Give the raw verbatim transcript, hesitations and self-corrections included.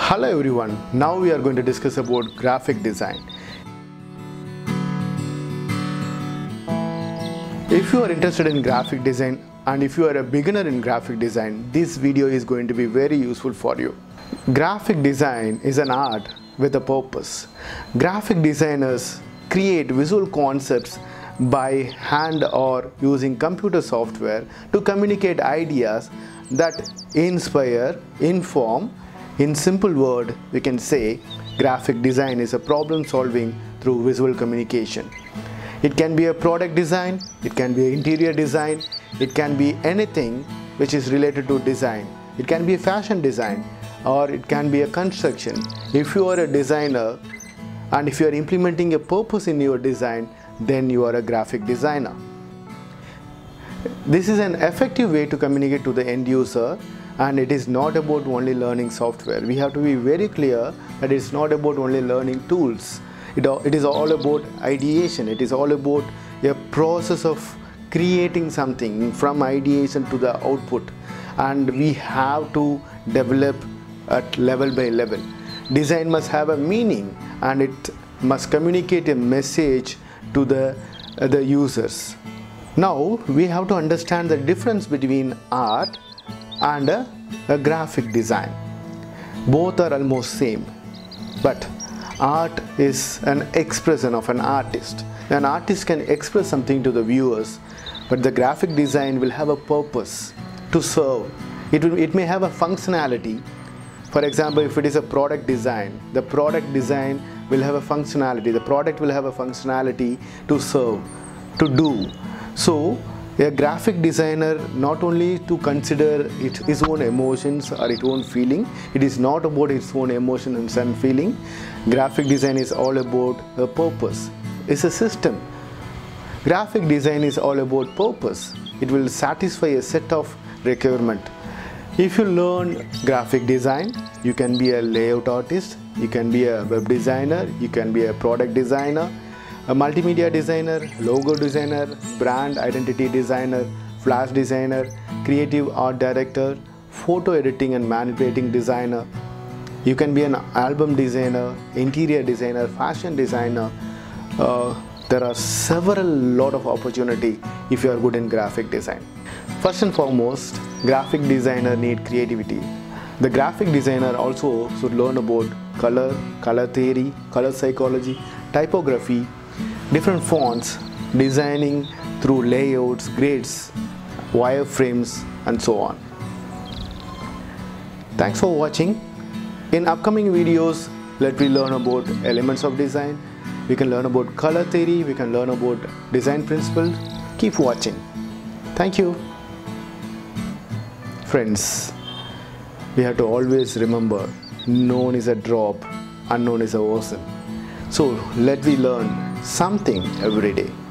Hello everyone, now we are going to discuss about graphic design. If you are interested in graphic design and if you are a beginner in graphic design, this video is going to be very useful for you. Graphic design is an art with a purpose. Graphic designers create visual concepts by hand or using computer software to communicate ideas that inspire, inform. In simple word, we can say graphic design is a problem solving through visual communication. It can be a product design, it can be interior design, it can be anything which is related to design. It can be a fashion design or it can be a construction. If you are a designer and if you are implementing a purpose in your design, then you are a graphic designer. This is an effective way to communicate to the end user, and it is not about only learning software. We have to be very clear that it's not about only learning tools. It, it is all about ideation. It is all about a process of creating something from ideation to the output, and we have to develop at level by level. Design must have a meaning and it must communicate a message to the, uh, the users. Now we have to understand the difference between art and a, a graphic design. Both are almost same, but art is an expression of an artist. An artist can express something to the viewers, but the graphic design will have a purpose to serve. It, will, it may have a functionality. For example, if it is a product design, the product design will have a functionality. The product will have a functionality to serve, to do. So a graphic designer not only to consider it, his own emotions or its own feeling. It is not about its own emotions and feeling. Graphic design is all about a purpose. It's a system. Graphic design is all about purpose. It will satisfy a set of requirement. If you learn graphic design, you can be a layout artist, you can be a web designer, you can be a product designer, a multimedia designer, logo designer, brand identity designer, flash designer, creative art director, photo editing and manipulating designer. You can be an album designer, interior designer, fashion designer. Uh, there are several lot of opportunity if you are good in graphic design. First and foremost, graphic designer need creativity. The graphic designer also should learn about color, color theory, color psychology, typography, different fonts, designing through layouts, grids, wireframes, and so on. Thanks for watching. In upcoming videos, let me learn about elements of design. We can learn about color theory, we can learn about design principles. Keep watching. Thank you. Friends, we have to always remember, known is a drop, unknown is a ocean. So let me learn something every day.